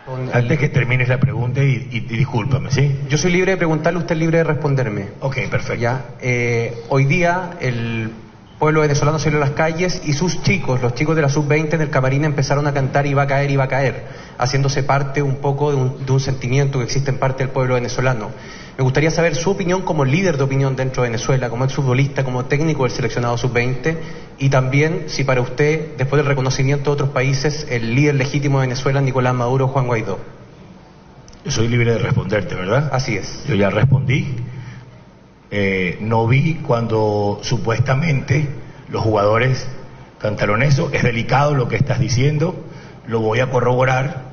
Antes que termines la pregunta y discúlpame, ¿sí? Yo soy libre de preguntarle, usted es libre de responderme. Ok, perfecto. ¿Ya? Hoy día el pueblo venezolano salió a las calles y sus chicos, los chicos de la sub-20 en el camarín empezaron a cantar "Iba a caer, iba a caer", haciéndose parte un poco de un sentimiento que existe en parte del pueblo venezolano. Me gustaría saber su opinión como líder de opinión dentro de Venezuela, como exfutbolista, como técnico del seleccionado sub-20, y también si para usted, después del reconocimiento de otros países, el líder legítimo de Venezuela, Nicolás Maduro, Juan Guaidó. Yo soy libre de responderte, ¿verdad? Así es. Yo ya respondí. No vi cuando supuestamente los jugadores cantaron eso. Es delicado lo que estás diciendo, lo voy a corroborar,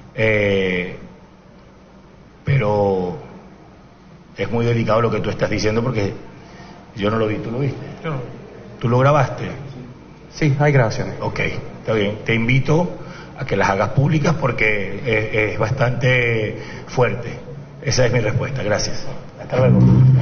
pero es muy delicado lo que tú estás diciendo porque yo no lo vi. ¿Tú lo viste? No. ¿Tú lo grabaste? Sí, hay grabaciones. Ok, está bien. Te invito a que las hagas públicas porque es bastante fuerte. Esa es mi respuesta. Gracias. Hasta luego.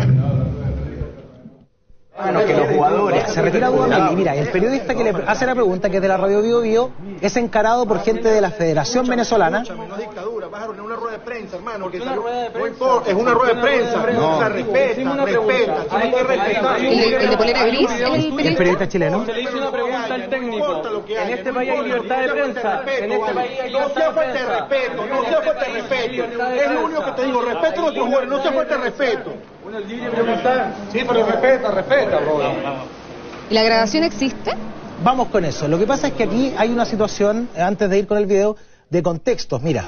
Bueno, que los jugadores. Se retira Dudamel y mira, el periodista que le hace la pregunta, que es de la radio Bio Bio, es encarado por gente de la Federación Venezolana. No es dictadura, pájaro, no es una rueda de prensa, hermano. Es una rueda de prensa. No. O sea, respeta. Tienes que respetar. ¿El de polera gris? El periodista chileno. Se le hizo una pregunta al técnico. En este país hay libertad de prensa. En este país hay libertad de prensa. No sea falta de respeto. Es lo único que te digo. Respeto a nuestros jugadores. No sea falta de respeto. Bueno, el libre preguntar. Sí, pero respeta, bro. ¿Y la grabación existe? Vamos con eso. Lo que pasa es que aquí hay una situación, antes de ir con el video, de contextos. Mira.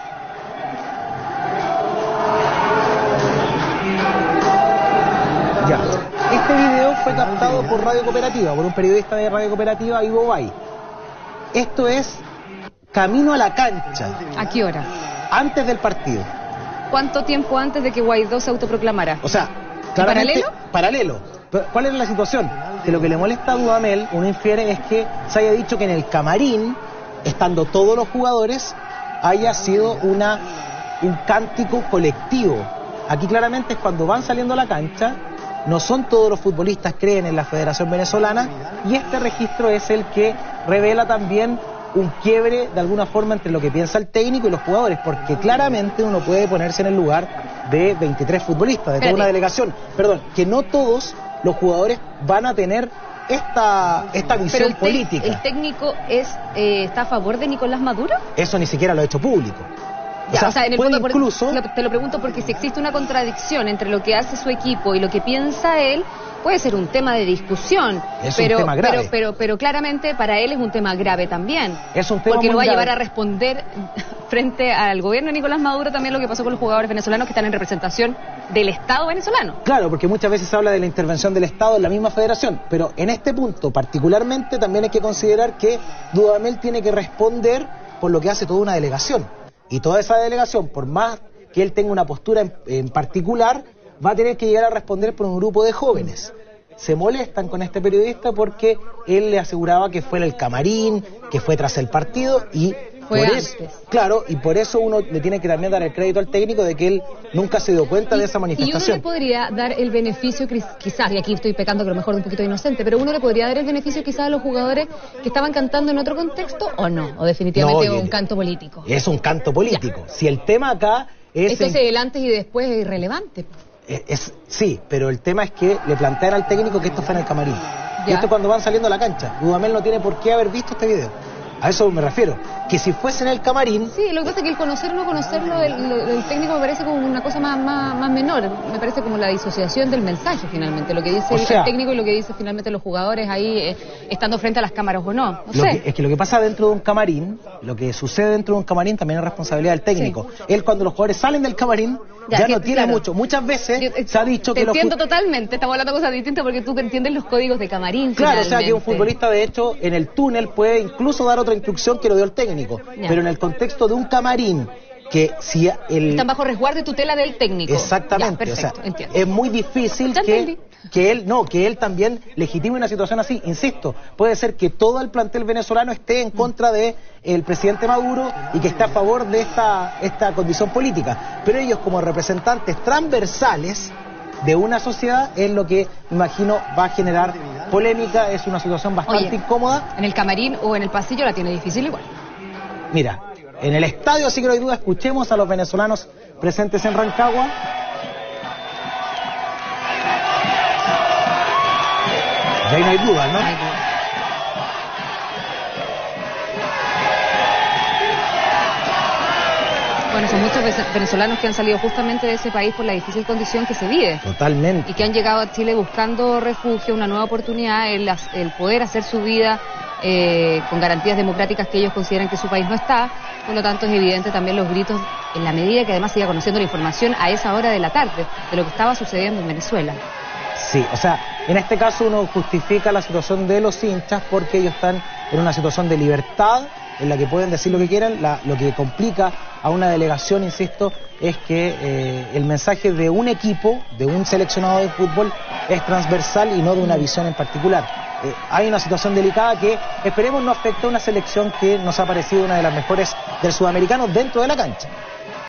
Ya. Este video fue captado por Radio Cooperativa, por un periodista de Radio Cooperativa, Ivo Bay. Esto es camino a la cancha. ¿A qué hora? Antes del partido. ¿Cuánto tiempo antes de que Guaidó se autoproclamara? O sea, claramente, paralelo. Pero, ¿cuál es la situación? Que lo que le molesta a Dudamel, uno infiere, es que se haya dicho que en el camarín, estando todos los jugadores, haya sido un cántico colectivo. Aquí claramente es cuando van saliendo a la cancha, no son todos los futbolistas creen en la Federación Venezolana, y este registro es el que revela también un quiebre de alguna forma entre lo que piensa el técnico y los jugadores, porque claramente uno puede ponerse en el lugar de 23 futbolistas, de toda una delegación. Perdón, que no todos los jugadores van a tener esta visión política. ¿El técnico está a favor de Nicolás Maduro? Eso ni siquiera lo ha hecho público. Ya, o sea, en el fondo, incluso... te lo pregunto porque si existe una contradicción entre lo que hace su equipo y lo que piensa él, puede ser un tema de discusión. Es un tema grave. Pero claramente para él es un tema grave también. Es un tema porque lo va a grave. llevar a responder frente al gobierno de Nicolás Maduro también lo que pasó con los jugadores venezolanos que están en representación del Estado venezolano. Claro, porque muchas veces se habla de la intervención del Estado en la misma federación, pero en este punto particularmente también hay que considerar que Dudamel tiene que responder por lo que hace toda una delegación. Y toda esa delegación, por más que él tenga una postura en particular, va a tener que llegar a responder por un grupo de jóvenes. Se molestan con este periodista porque él le aseguraba que fue en el camarín, que fue tras el partido y fue por antes. eso, claro, y por eso uno le tiene que también dar el crédito al técnico de que él nunca se dio cuenta de esa manifestación. Y uno le podría dar el beneficio, quizás, y aquí estoy pecando que a lo mejor un poquito inocente, pero uno le podría dar el beneficio quizás a los jugadores que estaban cantando en otro contexto, ¿o no? O definitivamente es un canto político. Es un canto político. Ya. Si el tema acá es... Entonces el antes y después es irrelevante. Sí, pero el tema es que le plantean al técnico que esto fue en el camarín. Y esto cuando van saliendo a la cancha. Dudamel no tiene por qué haber visto este video. A eso me refiero. Que si fuese en el camarín... Sí, lo que pasa es que el conocer o no conocerlo, el técnico me parece como una cosa más menor. Me parece como la disociación del mensaje, finalmente. Lo que dice el técnico y lo que dice finalmente los jugadores ahí, estando frente a las cámaras o no. No sé. Es que lo que pasa dentro de un camarín, lo que sucede dentro de un camarín también es responsabilidad del técnico. Sí. Él, cuando los jugadores salen del camarín, ya no tiene mucho. Muchas veces se ha dicho que... Te entiendo totalmente. Estamos hablando de cosas distintas porque tú entiendes los códigos de camarín. Claro, finalmente. O sea que un futbolista, de hecho, en el túnel puede incluso dar otra instrucción que lo dio el técnico. Pero en el contexto de un camarín, que si están bajo resguardo y tutela del técnico. Exactamente. Ya, perfecto, o sea, es muy difícil que él también legitime una situación así. Insisto, puede ser que todo el plantel venezolano esté en contra de el presidente Maduro y que esté a favor de esta condición política, pero ellos, como representantes transversales de una sociedad, es lo que imagino va a generar polémica. Es una situación bastante incómoda. En el camarín o en el pasillo la tiene difícil igual. Mira, en el estadio, así que no hay duda, escuchemos a los venezolanos presentes en Rancagua. De ahí no hay duda, ¿no? Bueno, son muchos venezolanos que han salido justamente de ese país por la difícil condición que se vive. Totalmente. Y que han llegado a Chile buscando refugio, una nueva oportunidad, el poder hacer su vida con garantías democráticas que ellos consideran que su país no está. Por lo tanto, es evidente también los gritos, en la medida que además se iba conociendo la información a esa hora de la tarde, de lo que estaba sucediendo en Venezuela. Sí, o sea, en este caso uno justifica la situación de los hinchas porque ellos están en una situación de libertad en la que pueden decir lo que quieran. Lo que complica a una delegación, insisto, es que el mensaje de un equipo, de un seleccionado de fútbol, es transversal y no de una visión en particular. Hay una situación delicada que esperemos no afecte a una selección que nos ha parecido una de las mejores del sudamericano dentro de la cancha.